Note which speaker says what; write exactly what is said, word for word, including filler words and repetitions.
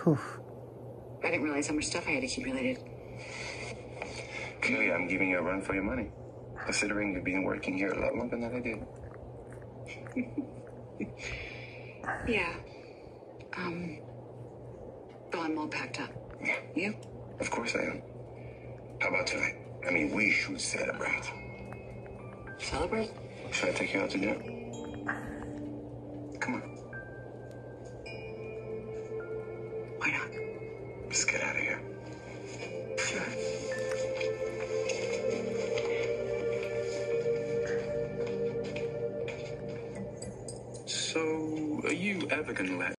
Speaker 1: Whew.
Speaker 2: I didn't realize how much stuff I had to keep related.
Speaker 3: Clearly, I'm giving you a run for your money, considering you've been working here a lot longer than I did.
Speaker 2: Yeah. Um, well, I'm all packed up.
Speaker 3: Yeah.
Speaker 2: You?
Speaker 3: Of course I am. How about tonight? I mean, we should celebrate.
Speaker 2: Celebrate?
Speaker 3: Should I take you out to dinner? Come on.
Speaker 2: Why not?
Speaker 3: Let's get out of here.
Speaker 2: Sure.
Speaker 3: So, are you ever gonna let